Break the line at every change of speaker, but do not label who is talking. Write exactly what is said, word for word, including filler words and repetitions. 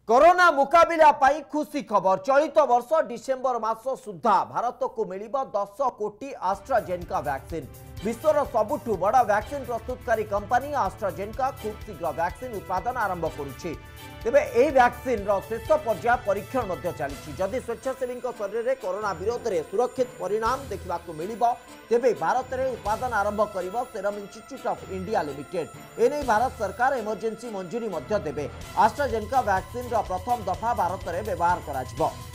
Corona मुकाबिला पाई खुशी खबर चलित वर्ष डिसेम्बर मास सुधा भारत को मिल दस कोटी आस्ट्राजेनेका वैक्सीन। विश्वर सबुठु बड़ वैक्सीन प्रस्तुतकारी कंपनी आस्ट्राजेनेका खूब शीघ्र वैक्सीन उत्पादन आरंभ करुछि। तेबे एही वैक्सीन रो शेष पर्याय परीक्षण मध्य चली। जदि स्वेच्छासेवी शरीर में कोरोना विरोध में सुरक्षित परिणाम देखा मिलिबो तेबे भारत में उत्पादन आरंभ करिबो serum institute of India limited. एने भारत सरकार इमरजेंसी मंजूरी मध्य देबे। आस्ट्राजेनेका वैक्सीन रो प्रथम दफा भारत में व्यवहार कराजिबो।